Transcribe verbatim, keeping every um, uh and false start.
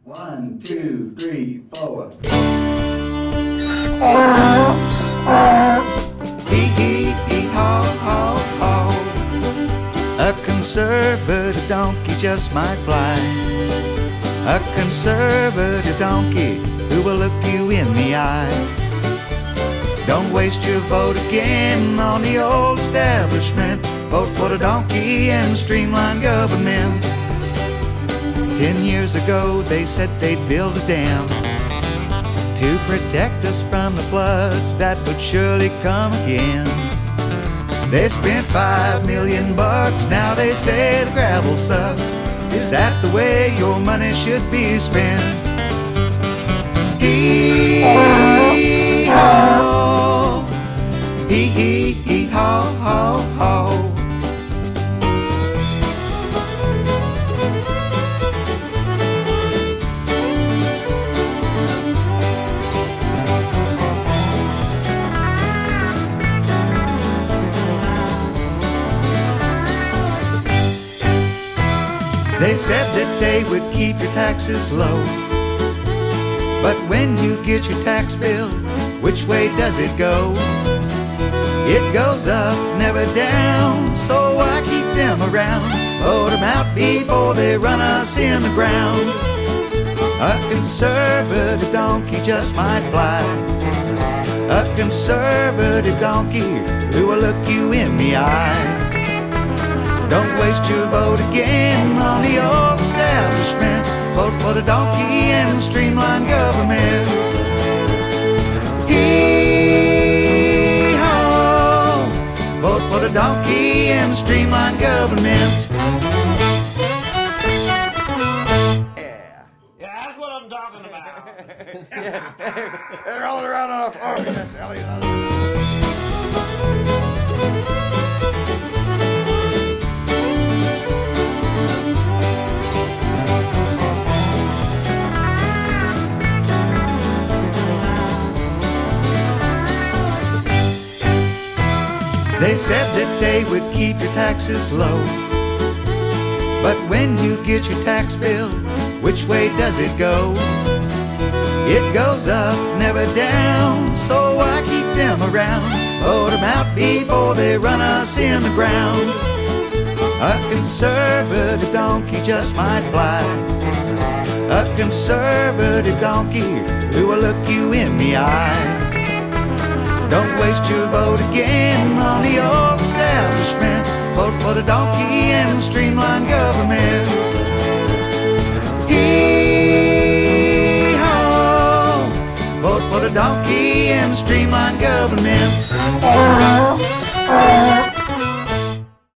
One, two, three, four. Hee hee hee haw haw haw. A conservative donkey just might fly. A conservative donkey who will look you in the eye. Don't waste your vote again on the old establishment. Vote for the donkey and streamline government. Ten years ago they said they'd build a dam to protect us from the floods that would surely come again. They spent five million bucks, now they say the gravel sucks. Is that the way your money should be spent? Hee haw, hee hee hee haw haw haw. They said that they would keep your taxes low, but when you get your tax bill, which way does it go? It goes up, never down, so why keep them around? Vote them out before they run us in the ground. A conservative donkey just might fly. A conservative donkey who will look you in the eye. Don't waste your vote again on the old establishment. Vote for the donkey and streamline government. Hee-haw! Vote for the donkey and streamline government. Yeah. Yeah, that's what I'm talking about. Yeah, they're rolling around on a floor. That's Ellie. They said that they would keep your taxes low, but when you get your tax bill, which way does it go? It goes up, never down, so why keep them around? Vote them out before they run us in the ground. A conservative donkey just might fly. A conservative donkey who will look you in the eye. Don't waste your vote again on the old establishment. Vote for the donkey and streamline government. Hee-haw! Vote for the donkey and streamline government.